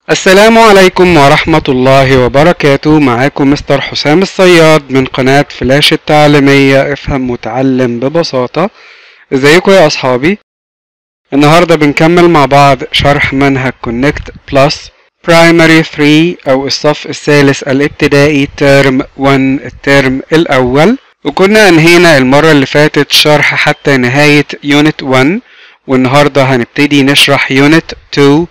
السلام عليكم ورحمة الله وبركاته. معاكم مستر حسام الصياد من قناة فلاش التعليمية افهم وتعلم ببساطة. ازيكم يا اصحابي؟ النهاردة بنكمل مع بعض شرح منهج كونكت بلس برايمري 3 او الصف الثالث الابتدائي ترم 1 الترم الاول، وكنا انهينا المرة اللي فاتت شرح حتى نهاية يونت 1، والنهاردة هنبتدي نشرح يونت 2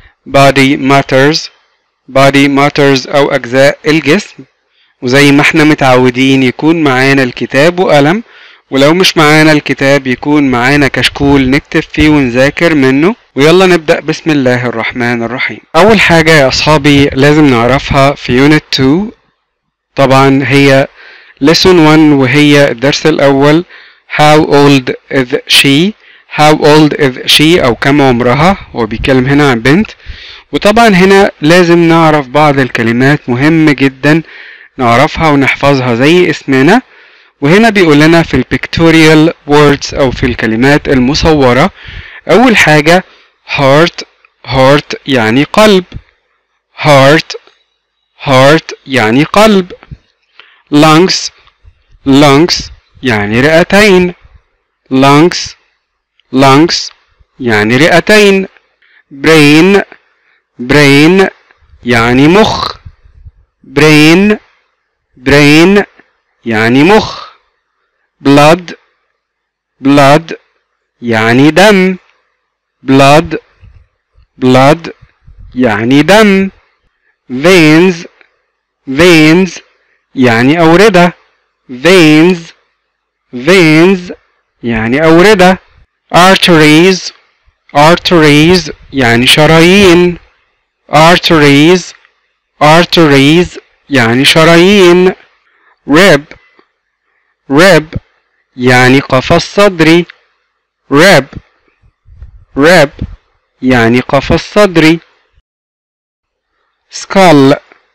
body matters أو أجزاء الجسم. وزي ما احنا متعودين يكون معانا الكتاب وقلم، ولو مش معانا الكتاب يكون معانا كشكول نكتب فيه ونذاكر منه. ويلا نبدأ بسم الله الرحمن الرحيم. أول حاجة يا أصحابي لازم نعرفها في يونت 2 طبعا هي lesson 1، وهي الدرس الأول how old is she أو كم عمرها. هو بيتكلم هنا عن بنت، وطبعا هنا لازم نعرف بعض الكلمات مهم جدا نعرفها ونحفظها زي اسمنا. وهنا بيقول لنا في البيكتوريال ووردز أو في الكلمات المصورة، أول حاجة heart يعني قلب، heart يعني قلب. lungs يعني رئتين، lungs يعني رئتين. brain يعني مخ، brain يعني مخ. blood يعني دم، blood يعني دم. veins يعني أوردة، veins يعني أوردة. arteries يعني شرايين، arteries يعني شرايين. rib يعني قفص صدري، rib يعني قفص صدري. skull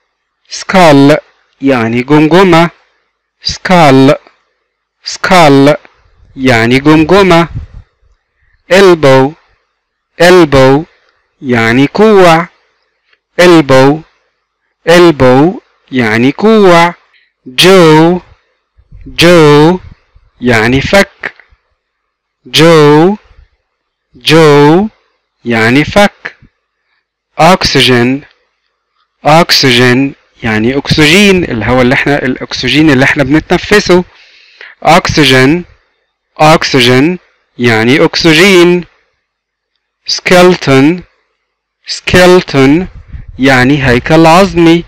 يعني جمجمة، skull يعني جمجمة. elbow يعني كوع، elbow يعني كوع. jaw يعني فك، jaw يعني فك. oxygen يعني اكسجين، الهواء الاكسجين اللي احنا بنتنفسه. oxygen يعني اكسجين. skeleton يعني هيكل عظمي،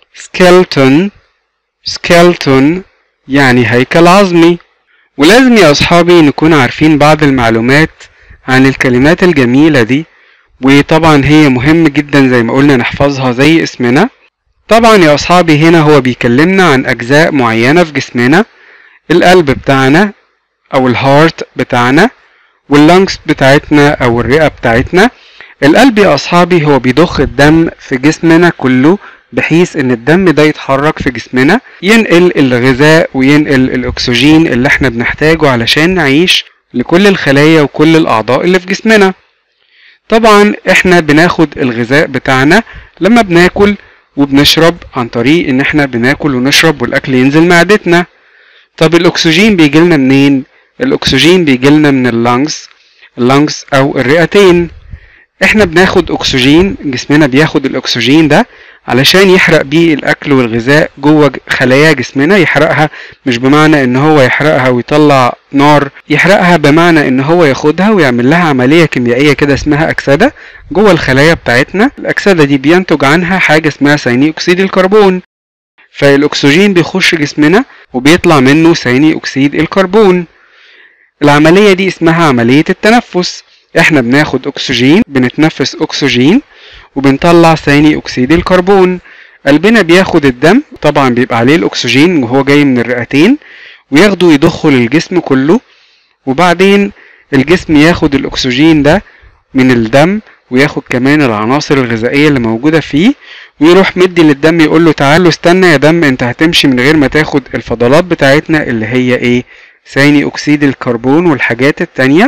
skeleton يعني هيكل عظمي. ولازم يا أصحابي نكون عارفين بعض المعلومات عن الكلمات الجميلة دي، وطبعا هي مهم جدا زي ما قلنا نحفظها زي اسمنا. طبعا يا أصحابي هنا هو بيكلمنا عن أجزاء معينة في جسمنا، القلب بتاعنا أو الهارت بتاعنا، واللنجز بتاعتنا أو الرئة بتاعتنا. القلب يا أصحابي هو بيضخ الدم في جسمنا كله، بحيث ان الدم ده يتحرك في جسمنا ينقل الغذاء وينقل الاكسجين اللي احنا بنحتاجه علشان نعيش لكل الخلايا وكل الاعضاء اللي في جسمنا. طبعا احنا بناخد الغذاء بتاعنا لما بناكل وبنشرب، عن طريق ان احنا بناكل ونشرب والاكل ينزل معدتنا. طب الاكسجين بيجيلنا منين؟ الاكسجين بيجيلنا من اللنجز او الرئتين. احنا بناخد اكسجين، جسمنا بياخد الاكسجين ده علشان يحرق بيه الاكل والغذاء جوه خلايا جسمنا. يحرقها مش بمعنى ان هو يحرقها ويطلع نار، يحرقها بمعنى ان هو ياخدها ويعمل لها عملية كيميائية كده اسمها اكسدة جوه الخلايا بتاعتنا. الاكسدة دي بينتج عنها حاجة اسمها ثاني اكسيد الكربون، فالاكسجين بيخش جسمنا وبيطلع منه ثاني اكسيد الكربون. العملية دي اسمها عملية التنفس. احنا بناخد اكسجين، بنتنفس اكسجين وبنطلع ثاني اكسيد الكربون. قلبنا بياخد الدم، طبعا بيبقى عليه الاكسجين وهو جاي من الرئتين، وياخده يضخه للجسم كله، وبعدين الجسم ياخد الاكسجين ده من الدم وياخد كمان العناصر الغذائية اللي موجودة فيه، ويروح مدي للدم يقول له تعالوا استنى يا دم، انت هتمشي من غير ما تاخد الفضلات بتاعتنا اللي هي ايه؟ ثاني اكسيد الكربون والحاجات التانية.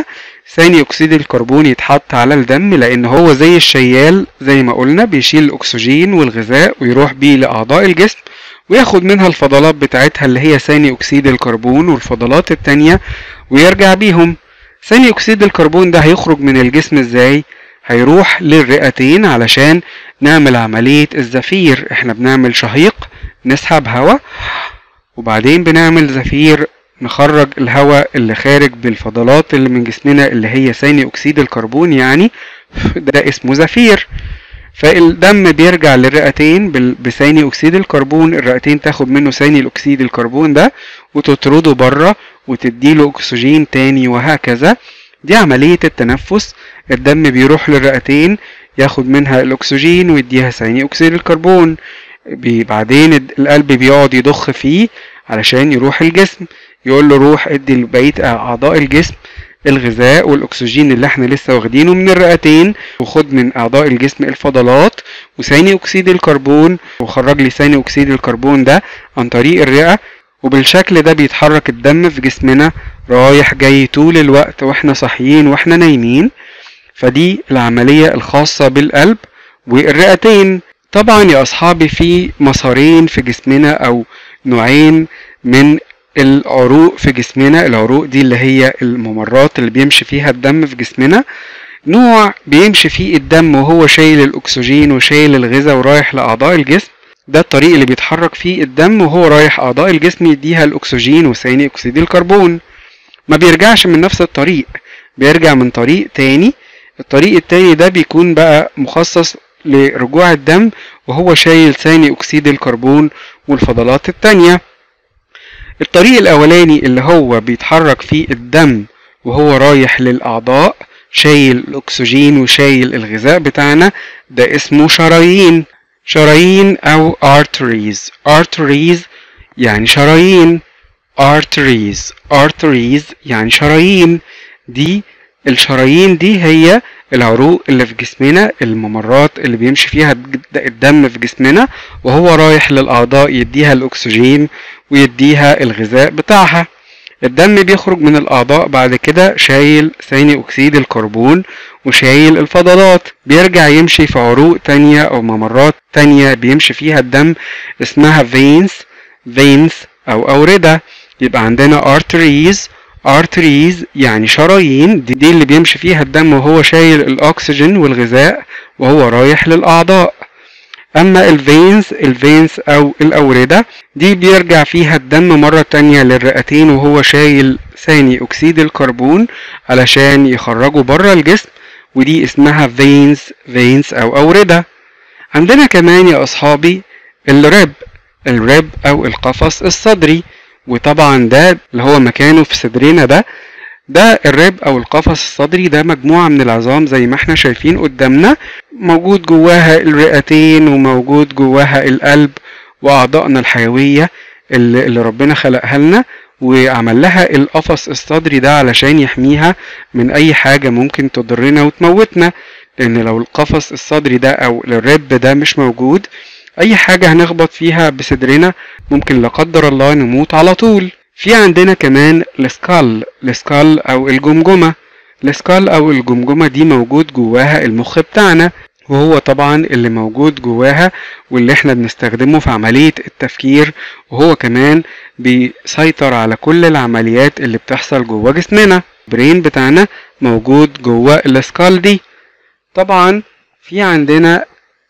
ثاني اكسيد الكربون يتحط على الدم، لان هو زي الشيال زي ما قلنا بيشيل الاكسجين والغذاء ويروح بيه لاعضاء الجسم وياخد منها الفضلات بتاعتها اللي هي ثاني اكسيد الكربون والفضلات التانية ويرجع بيهم. ثاني اكسيد الكربون ده هيخرج من الجسم ازاي؟ هيروح للرئتين علشان نعمل عملية الزفير. احنا بنعمل شهيق نسحب هواء، وبعدين بنعمل زفير نخرج الهواء اللي خارج بالفضلات اللي من جسمنا اللي هي ثاني اكسيد الكربون، يعني ده اسمه زفير. فالدم بيرجع للرئتين بثاني اكسيد الكربون، الرئتين تاخد منه ثاني اكسيد الكربون ده وتطرده بره وتديله اكسجين تاني، وهكذا. دي عملية التنفس. الدم بيروح للرئتين ياخد منها الاكسجين ويديها ثاني اكسيد الكربون، بعدين القلب بيقعد يضخ فيه علشان يروح الجسم، يقول له روح ادي لبقية اعضاء الجسم الغذاء والاكسجين اللي احنا لسه واخدينه من الرئتين، وخد من اعضاء الجسم الفضلات وثاني اكسيد الكربون، وخرج لي ثاني اكسيد الكربون ده عن طريق الرئة. وبالشكل ده بيتحرك الدم في جسمنا رايح جاي طول الوقت واحنا صاحيين واحنا نايمين. فدي العملية الخاصة بالقلب والرئتين. طبعا يا اصحابي في مسارين في جسمنا او نوعين من العروق في جسمنا. العروق دي اللي هي الممرات اللي بيمشي فيها الدم في جسمنا. نوع بيمشي فيه الدم وهو شايل الاكسجين وشايل الغذاء ورايح لاعضاء الجسم، ده الطريق اللي بيتحرك فيه الدم وهو رايح اعضاء الجسم يديها الاكسجين وثاني اكسيد الكربون. ما بيرجعش من نفس الطريق، بيرجع من طريق تاني. الطريق التاني ده بيكون بقى مخصص لرجوع الدم وهو شايل ثاني اكسيد الكربون والفضلات التانية. الطريق الاولاني اللي هو بيتحرك فيه الدم وهو رايح للاعضاء شايل الاكسجين وشايل الغذاء بتاعنا، ده اسمه شرايين. شرايين او arteries. arteries يعني شرايين. arteries يعني شرايين. الشرايين دي هي العروق اللي في جسمنا، الممرات اللي بيمشي فيها الدم في جسمنا وهو رايح للأعضاء يديها الأكسجين ويديها الغذاء بتاعها. الدم بيخرج من الأعضاء بعد كده شايل ثاني أكسيد الكربون وشايل الفضلات، بيرجع يمشي في عروق تانية أو ممرات تانية بيمشي فيها الدم اسمها veins أو أوردة. يبقى عندنا arteries يعني شرايين، دي اللي بيمشي فيها الدم وهو شايل الأكسجين والغذاء وهو رايح للأعضاء. أما الفينز أو الأوردة دي بيرجع فيها الدم مرة تانية للرئتين وهو شايل ثاني أكسيد الكربون علشان يخرجه بره الجسم، ودي اسمها فينز أو أوردة. عندنا كمان يا أصحابي الرب أو القفص الصدري، وطبعا ده اللي هو مكانه في صدرنا. ده الرب او القفص الصدري، ده مجموعة من العظام زي ما احنا شايفين قدامنا، موجود جواها الرئتين وموجود جواها القلب واعضائنا الحيوية اللي ربنا خلقها لنا وعمل لها القفص الصدري ده علشان يحميها من اي حاجة ممكن تضرنا وتموتنا. لان لو القفص الصدري ده او الرب ده مش موجود، اي حاجة هنخبط فيها بصدرنا ممكن لا قدر الله نموت على طول. في عندنا كمان السكال او الجمجمة. السكال او الجمجمة دي موجود جواها المخ بتاعنا، وهو طبعا اللي موجود جواها واللي احنا بنستخدمه في عملية التفكير، وهو كمان بيسيطر على كل العمليات اللي بتحصل جوا جسمنا. البرين بتاعنا موجود جوا السكال دي. طبعا في عندنا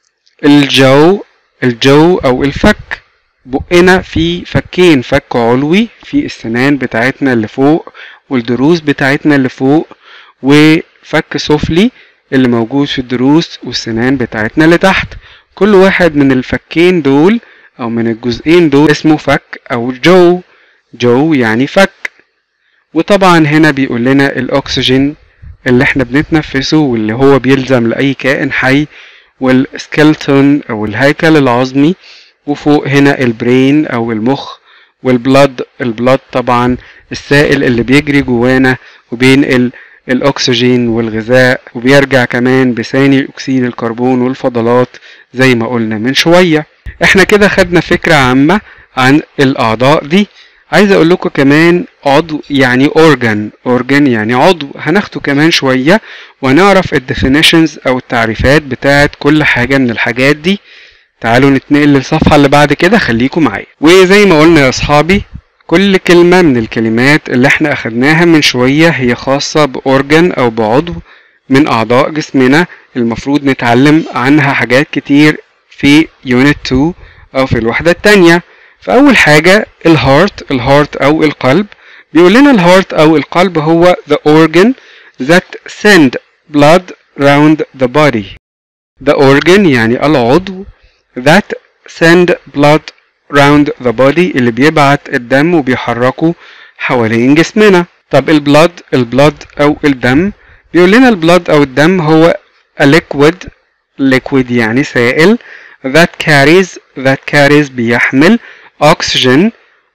الجو او الفك. بقنا في فكين، فك علوي في السنان بتاعتنا اللي فوق والضروس بتاعتنا اللي فوق، وفك سفلي اللي موجود في الضروس والسنان بتاعتنا اللي تحت. كل واحد من الفكين دول او من الجزئين دول اسمه فك او جو يعني فك. وطبعا هنا بيقول لنا الاكسجين اللي احنا بنتنفسه واللي هو بيلزم لاي كائن حي، والسكيلتون او الهيكل العظمي، وفوق هنا البرين او المخ، والبلد طبعا السائل اللي بيجري جوانا وبين الاكسجين والغذاء، وبيرجع كمان بثاني اكسيد الكربون والفضلات زي ما قلنا من شوية. احنا كده خدنا فكرة عامة عن الاعضاء دي. عايز اقول لكم كمان عضو يعني organ يعني عضو، هناخده كمان شوية ونعرف الديفينيشنز او التعريفات بتاعت كل حاجة من الحاجات دي. تعالوا نتنقل للصفحة اللي بعد كده، خليكم معايا. وزي ما قلنا يا اصحابي، كل كلمة من الكلمات اللي احنا اخدناها من شوية هي خاصة بأورجن او بعضو من اعضاء جسمنا، المفروض نتعلم عنها حاجات كتير في يونت 2 او في الوحدة التانية. فاول حاجة الهارت او القلب. بيقول لنا الهارت او القلب هو the organ that send blood round the body. the organ يعني العضو that send blood round the body اللي بيبعت الدم وبيحركه حوالين جسمنا. طب البلاد او الدم، بيقول لنا البلاد او الدم هو a liquid يعني سائل that carries بيحمل oxygen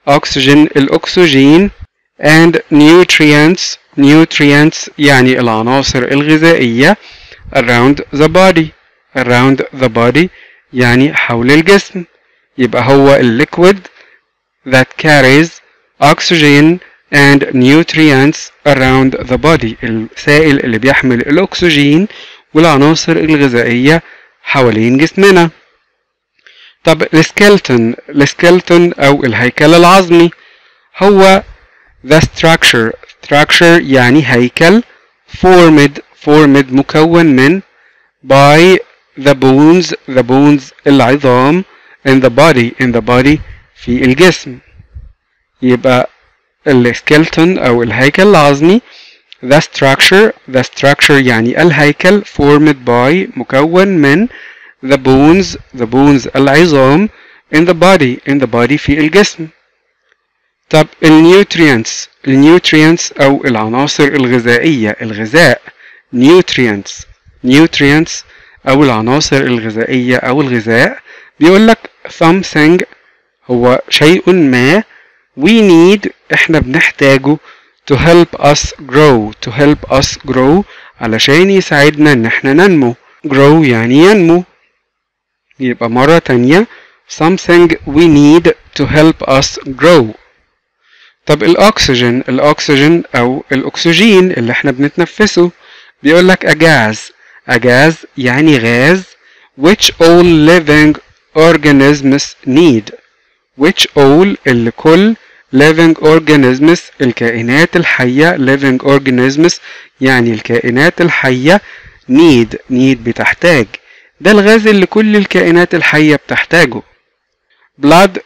الأكسجين and nutrients يعني العناصر الغذائية around the body يعني حول الجسم. يبقى هو liquid that carries oxygen and nutrients around the body، السائل اللي بيحمل الأكسجين والعناصر الغذائية حوالين جسمنا. طب السكيلتون أو الهيكل العظمي هو the structure يعني هيكل formed مكون من by the bones العظام in the body في الجسم. يبقى السكيلتون أو الهيكل العظمي the structure يعني الهيكل formed by مكون من the bones العظام in the body في الجسم. طب النيوترينتس أو العناصر الغذائية، الغذاء nutrients أو العناصر الغذائية أو الغذاء. بيقولك something هو شيء ما we need احنا بنحتاجه to help us grow علشان يساعدنا ان احنا ننمو. grow يعني ينمو. يبقى مرة تانية something we need to help us grow. طب الأكسجين أو الأكسجين اللي احنا بنتنفسه، بيقولك a gas يعني غاز which all living organisms need. اللي كل living organisms الكائنات الحية، living organisms يعني الكائنات الحية need بتحتاج. ده الغاز اللي كل الكائنات الحية بتحتاجه. blood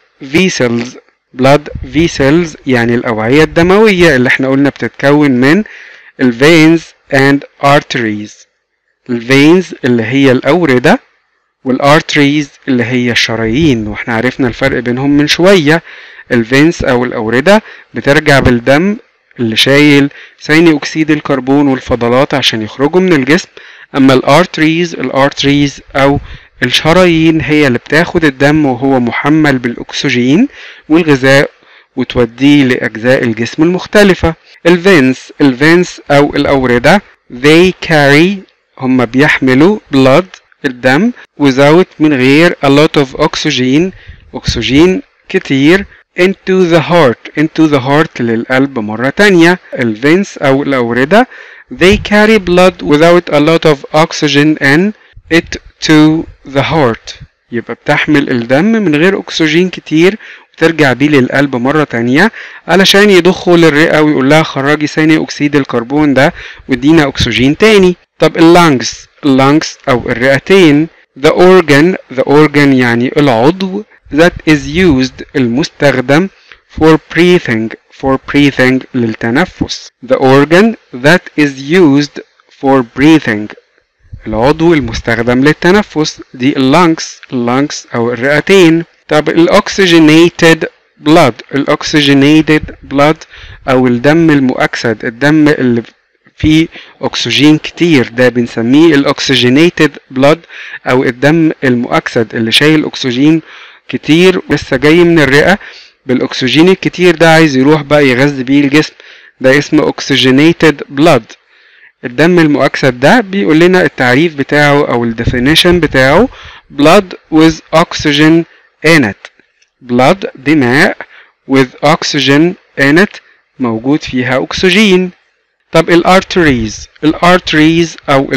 vessels يعني الأوعية الدموية اللي احنا قلنا بتتكون من veins and arteries. الفينز اللي هي الأوردة والارتريز اللي هي الشرايين، واحنا عرفنا الفرق بينهم من شوية. الفينز أو الأوردة بترجع بالدم اللي شايل ثاني أكسيد الكربون والفضلات عشان يخرجوا من الجسم. أما الارتريز أو الشرايين هي اللي بتاخد الدم وهو محمل بالأكسجين والغذاء وتوديه لأجزاء الجسم المختلفة. الفينز أو الأوردة they carry هم بيحملوا blood الدم without من غير a lot of أكسجين كتير into the heart للقلب مرة تانية. الفينز أو الأوردة they carry blood without a lot of oxygen in it to the heart. يبقى بتحمل الدم من غير أكسجين كتير وترجع بيه للقلب مرة تانية علشان يضخه للرئة ويقول لها خرجي ثاني أكسيد الكربون ده وادينا أكسجين تاني. طب اللانجز أو الرئتين the organ يعني العضو that is used المستخدم for breathing للتنفس. the organ that is used for breathing العضو المستخدم للتنفس دي اللانجز أو الرئتين. طب الأكسجينيتد blood أو الدم المؤكسد، الدم اللي فيه أكسجين كتير ده بنسميه الأكسجينيتد blood أو الدم المؤكسد اللي شايل أكسجين كتير لسه جاي من الرئة بالأكسجين الكتير ده عايز يروح بقى يغذي بيه الجسم، ده اسمه oxygenated blood. الدم المؤكسد ده بيقول لنا التعريف بتاعه أو الديفينيشن بتاعه blood with oxygen in it. blood دماء with oxygen in it موجود فيها أكسجين. طب الارتريز أو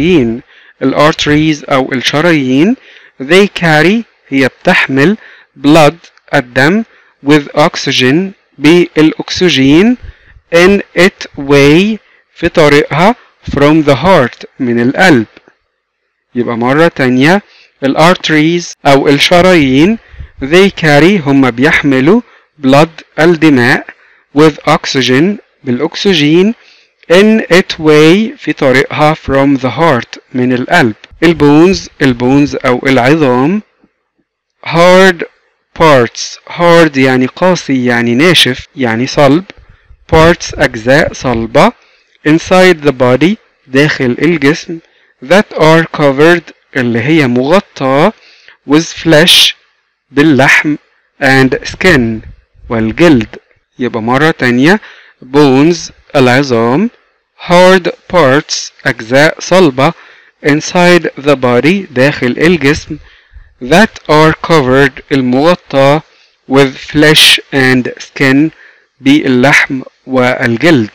الشرايين they carry هي بتحمل blood الدم with oxygen بالأكسجين in its way في طريقها from the heart من القلب. يبقى مرة تانية الارتريز أو الشرايين they carry هم بيحملوا blood الدماء with oxygen بالأكسجين in its way في طريقها from the heart من القلب. البونز أو العظام hard parts يعني قاسي يعني ناشف يعني صلب parts أجزاء صلبة inside the body داخل الجسم that are covered اللي هي مغطاة with flesh باللحم and skin والجلد. يبقى مرة تانية bones العظام hard parts أجزاء صلبة inside the body داخل الجسم that are covered المغطاة with flesh and skin باللحم والجلد.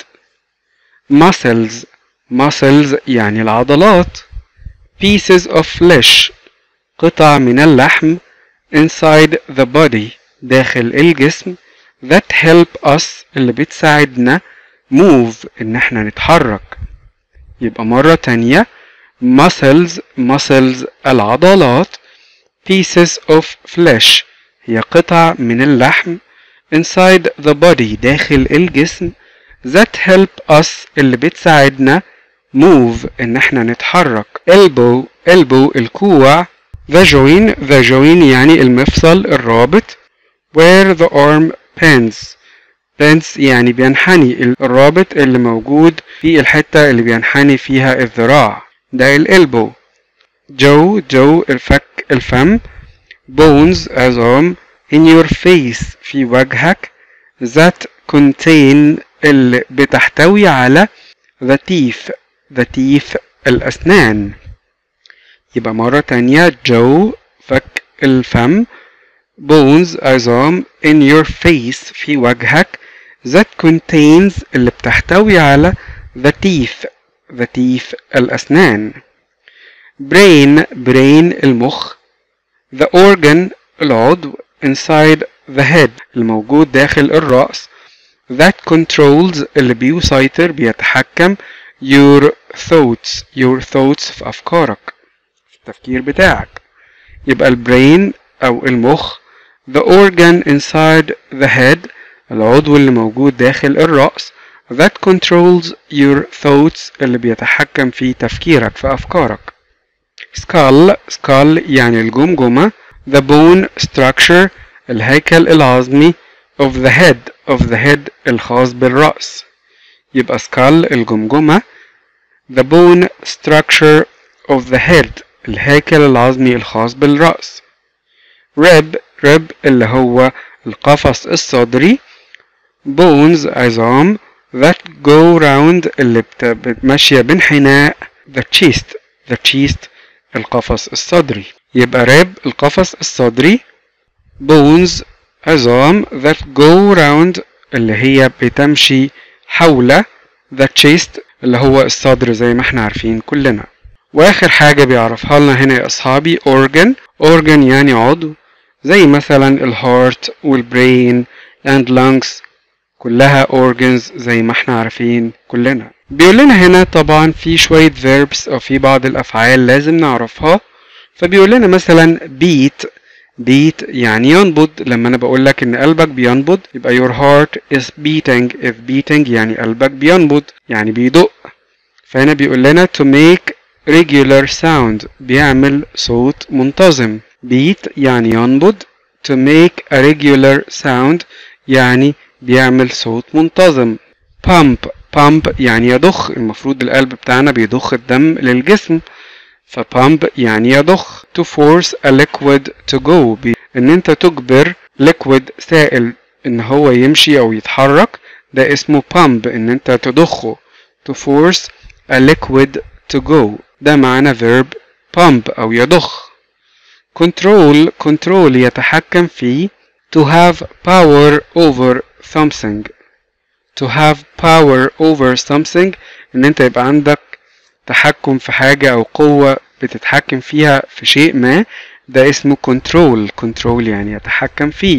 muscles يعني العضلات pieces of flesh قطع من اللحم inside the body داخل الجسم that help us اللي بتساعدنا move إن احنا نتحرك. يبقى مرة تانية muscles العضلات pieces of flesh هي قطع من اللحم inside the body داخل الجسم that help us اللي بتساعدنا move إن احنا نتحرك. elbow الكوع the join يعني المفصل الرابط where the arm bends يعني بينحني الرابط اللي موجود في الحتة اللي بينحني فيها الذراع ده الالبو. جو الفم bones عظام in your face في وجهك that contain اللي بتحتوي على the teeth الأسنان. يبقى مرة تانية فك الفم bones عظام in your face في وجهك that contains اللي بتحتوي على the teeth الأسنان. brain المخ the organ العضو inside the head الموجود داخل الرأس that controls اللي بيسيطر بيتحكم your thoughts في أفكارك في التفكير بتاعك. يبقى البرين أو المخ the organ inside the head العضو اللي موجود داخل الرأس that controls your thoughts اللي بيتحكم في تفكيرك في أفكارك. skull يعني الجمجمة the bone structure الهيكل العظمي of the head الخاص بالرأس. يبقى skull الجمجمة the bone structure of the head الهيكل العظمي الخاص بالرأس. rib اللي هو القفص الصدري bones عظام that go round اللي ماشية بانحناء the chest القفص الصدري. يبقى rib القفص الصدري bones عظام that go round اللي هي بتمشي حول the chest اللي هو الصدر زي ما احنا عارفين كلنا. واخر حاجة بيعرفها لنا هنا يا اصحابي organ يعني عضو زي مثلا الهارت والبرين and lungs كلها organs زي ما احنا عارفين كلنا. بيقول لنا هنا طبعا في شوية verbs او في بعض الافعال لازم نعرفها. فبيقول لنا مثلا beat يعني ينبض. لما انا بقول لك ان قلبك بينبض يبقى your heart is beating يعني قلبك بينبض يعني بيدق. فهنا بيقول لنا to make regular sound بيعمل صوت منتظم. beat يعني ينبض to make a regular sound يعني بيعمل صوت منتظم. pump يعني يضخ. المفروض القلب بتاعنا بيضخ الدم للجسم فpump يعني يضخ. to force a liquid to go ان انت تجبر liquid سائل ان هو يمشي او يتحرك ده اسمه pump ان انت تضخه. to force a liquid to go ده معنى verb pump او يضخ. control يتحكم في to have power over something. to have power over something ان انت يبقى عندك تحكم في حاجة او قوة بتتحكم فيها في شيء ما، ده اسمه control. control يعني يتحكم فيه.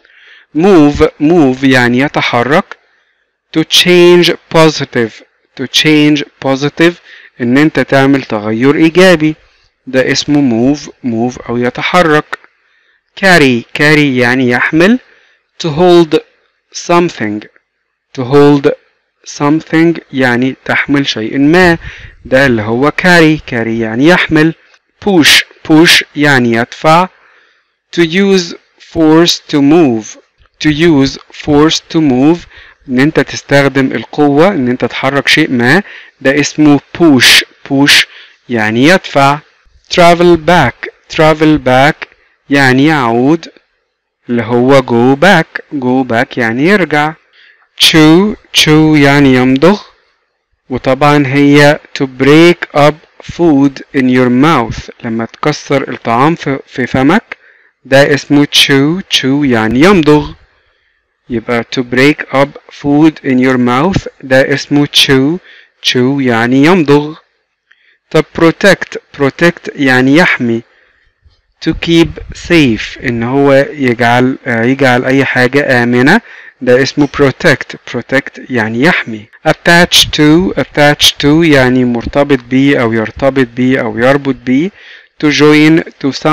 move يعني يتحرك. to change positive. to change positive ان انت تعمل تغير ايجابي، ده اسمه move او يتحرك. carry يعني يحمل. to hold something. to hold something يعني تحمل شيء ما، ده اللي هو carry يعني يحمل. push يعني يدفع. to use force to move. to use force to move ان انت تستخدم القوة ان انت تحرك شيء ما، ده اسمه push يعني يدفع. travel back يعني يعود، اللي هو go back يعني يرجع. chew يعني يمضغ، وطبعا هي to break up food in your mouth لما تكسر الطعام في فمك، ده اسمه chew يعني يمضغ، يبقى to break up food in your mouth ده اسمه chew يعني يمضغ. طب protect يعني يحمي. to keep safe ان هو يجعل اي حاجة آمنة، ده اسمه protect يعني يحمي. attach to يعني مرتبط بيه او يرتبط بيه او يربط بيه. to join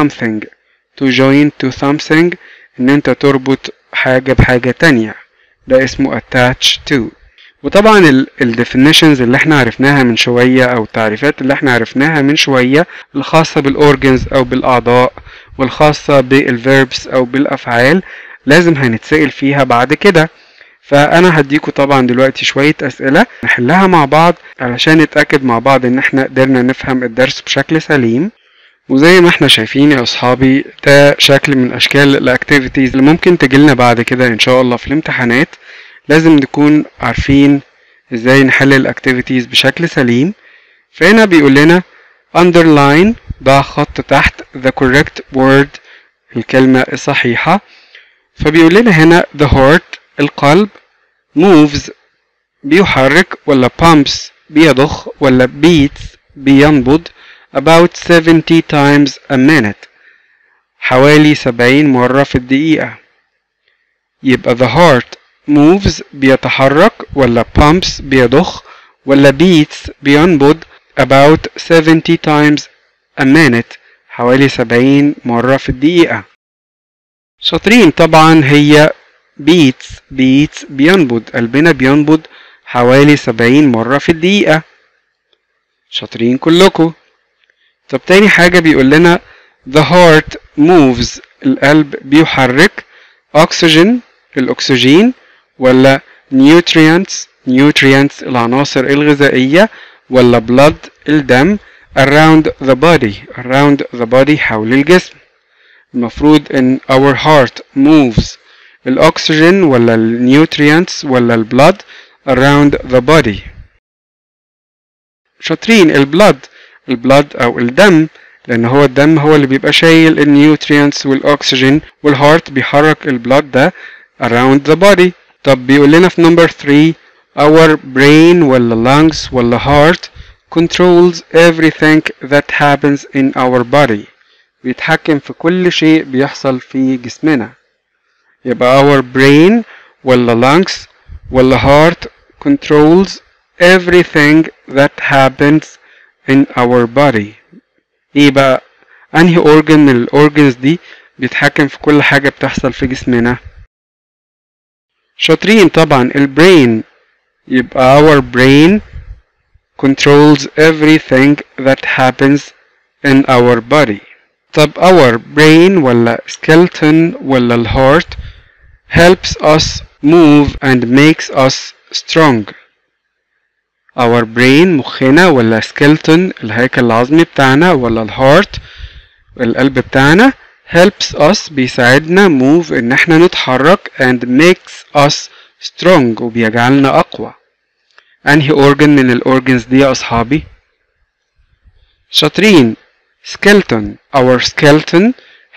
to something ان انت تربط حاجة بحاجة تانية، ده اسمه attach to. وطبعا ال definitions اللي احنا عرفناها من شوية او التعريفات اللي احنا عرفناها من شوية الخاصة بالاورجنز او بالاعضاء والخاصة بالverbs او بالافعال لازم هنتسأل فيها بعد كده. فانا هديكوا طبعا دلوقتي شوية اسئلة نحلها مع بعض علشان نتأكد مع بعض ان احنا قدرنا نفهم الدرس بشكل سليم. وزي ما احنا شايفين يا اصحابي ده شكل من اشكال الاكتيفيتيز اللي ممكن تجيلنا بعد كده ان شاء الله في الامتحانات. لازم نكون عارفين ازاي نحل الاكتيفيتيز بشكل سليم. فهنا بيقول لنا underline ضع خط تحت the correct word الكلمة الصحيحة. فبيقول لنا هنا the heart القلب، moves بيحرك ولا pumps بيضخ ولا beats بينبض about 70 times a minute حوالي 70 مرة في الدقيقة. يبقى the heart moves بيتحرك ولا pumps بيضخ ولا beats بينبض about 70 times a minute حوالي 70 مرة في الدقيقة. شاطرين. طبعا هي beats بينبض، قلبنا بينبض حوالي 70 مرة في الدقيقة. شاطرين كلكم. طب تاني حاجة بيقول لنا the heart moves القلب بيحرك oxygen الأكسجين ولا nutrients العناصر الغذائية ولا blood الدم around the body حول الجسم. المفروض ان our heart moves الأكسجين ولا nutrients ولا البلد around the body. شاطرين. البلد او الدم، لان هو الدم هو اللي بيبقى شايل النيوترينتس والاكسجين، والهارت بيحرك البلد ده around the body. طب بيقول لنا في number 3 our brain ولا lungs ولا heart controls everything that happens in our body بيتحكم في كل شيء بيحصل في جسمنا. يبقى our brain ولا lungs ولا heart controls everything that happens in our body. ايه بقى انهي organ من الاورجنز دي بيتحكم في كل حاجة بتحصل في جسمنا؟ شاطرين. طبعا البرين. يبقى our brain controls everything that happens in our body. طب our brain ولا skeleton ولا الهارت helps us move and makes us strong. our brain مخنا ولا skeleton الهيكل العظمي بتاعنا ولا الهارت القلب بتاعنا helps us بيساعدنا move ان احنا نتحرك and makes us strong وبيجعلنا اقوى. انهي organ من الاورجنز دي يا اصحابي؟ شاطرين. skeleton. our skeleton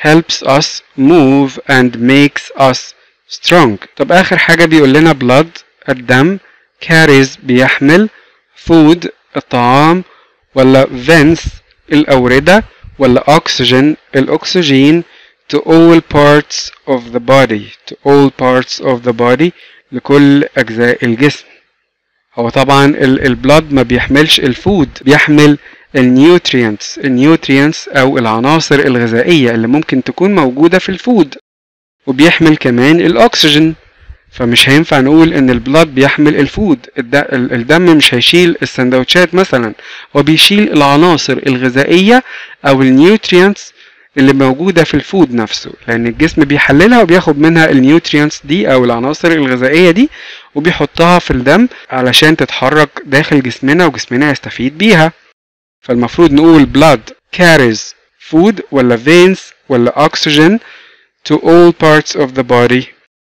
helps us move and makes us strong. طب آخر حاجة بيقول لنا blood الدم، carries بيحمل، food الطعام، ولا veins الأوردة، ولا oxygen الأكسجين to all parts of the body to all parts of the body لكل أجزاء الجسم. هو طبعا البلاد ما بيحملش الفود، بيحمل النيوترينتس أو العناصر الغذائية اللي ممكن تكون موجودة في الفود، وبيحمل كمان الأكسجين. فمش هينفع نقول ان البلاد بيحمل الفود. الدم مش هيشيل السندوتشات مثلا، هو بيشيل العناصر الغذائية او النيوترينتس اللي موجودة في الفود نفسه، لان الجسم بيحللها وبياخد منها النيوترينتس دي او العناصر الغذائية دي وبيحطها في الدم علشان تتحرك داخل جسمنا وجسمنا يستفيد بيها. فالمفروض نقول blood carries food ولا veins ولا oxygen to all parts of the body.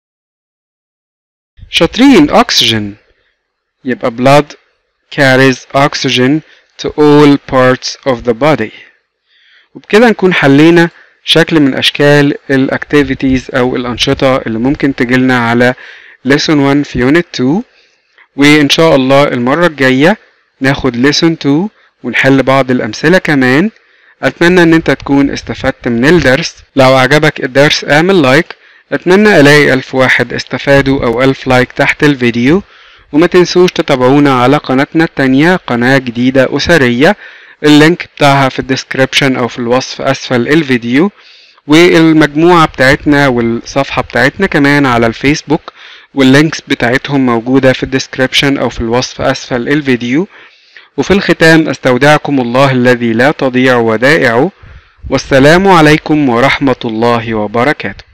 شاطرين oxygen، يبقى blood carries oxygen to all parts of the body. وبكده نكون حلينا شكل من أشكال الأكتيفيتيز أو الأنشطة اللي ممكن تجيلنا على lesson 1 في unit 2. وإن شاء الله المرة الجاية ناخد lesson 2 ونحل بعض الأمثلة كمان. أتمنى إن أنت تكون استفدت من الدرس. لو عجبك الدرس اعمل لايك. أتمنى ألاقي 1000 واحد استفادوا أو 1000 لايك تحت الفيديو. وما تنسوش تتابعونا على قناتنا التانية، قناة جديدة أسرية، اللينك بتاعها في الديسكريبشن أو في الوصف أسفل الفيديو. والمجموعة بتاعتنا والصفحة بتاعتنا كمان على الفيسبوك، واللينكس بتاعتهم موجودة في الديسكريبشن أو في الوصف أسفل الفيديو. وفي الختام أستودعكم الله الذي لا تضيع ودائعه، والسلام عليكم ورحمة الله وبركاته.